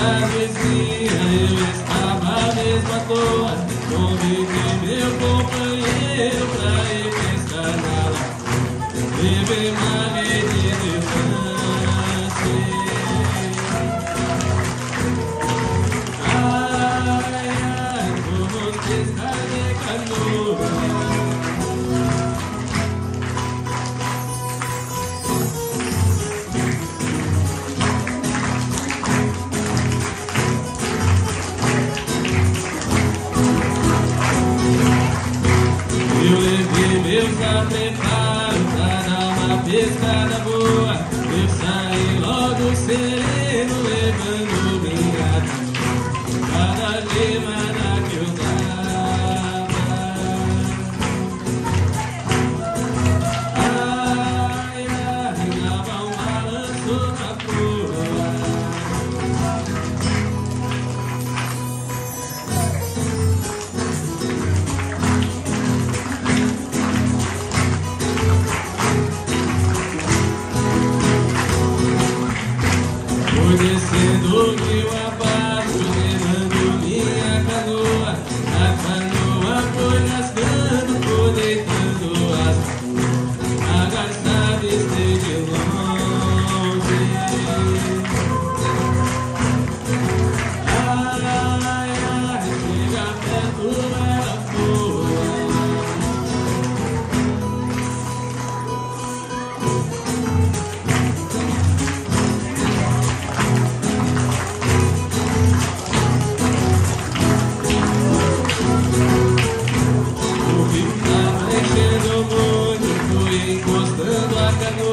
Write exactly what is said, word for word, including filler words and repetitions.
travessia eu estava mesmo à toa. Convidei meu companheiro pra ir pescar na lagoa, beber uma rede de lance. Ai, ai, vamos pescar de canoa. Eu levei meus preparos pra dar uma pescada boa. Eu saí logo sereno, levando minha canoa, cada lemada que eu dava. Ai, ai, dava um balanço na proa. Fui descendo o rio abaixo, levando minha canoa. A canoa foi rasgando, foi deitando as mãos. A garça vistei de longe. Ai, ai, chega perto, ela foi. Encostando a canoa.